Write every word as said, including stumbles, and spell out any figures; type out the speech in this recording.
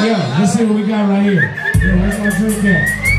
Yeah, let's see what we got right here. Yeah, where's my drink at?